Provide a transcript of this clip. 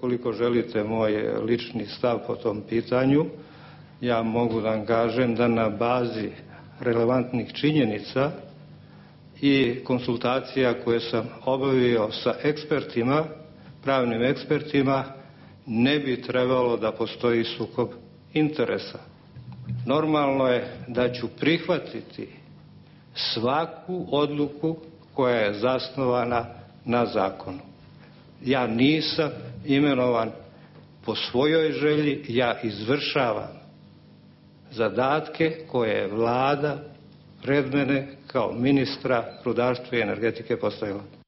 ukoliko želite moj lični stav po tom pitanju, ja mogu da vam kažem da na bazi relevantnih činjenica i konsultacija koje sam obavio sa ekspertima, pravnim ekspertima, ne bi trebalo da postoji sukob interesa. Normalno je da ću prihvatiti svaku odluku koja je zasnovana na zakonu. Ja nisam imenovan po svojoj želji, ja izvršavam zadatke koje je Vlada pred mene kao ministra rudarstva i energetike postavila.